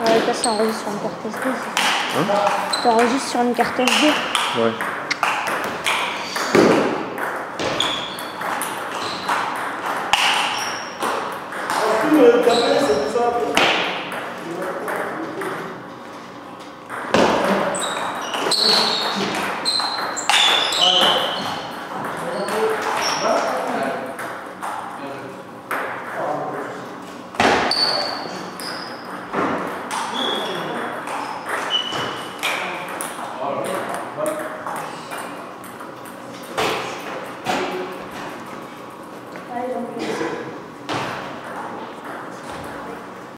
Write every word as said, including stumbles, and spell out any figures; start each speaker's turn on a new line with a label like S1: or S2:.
S1: Ouais, toi, ça enregistre sur une carte S D.
S2: Hein?
S1: T'enregistres sur une carte S D.
S2: Ouais.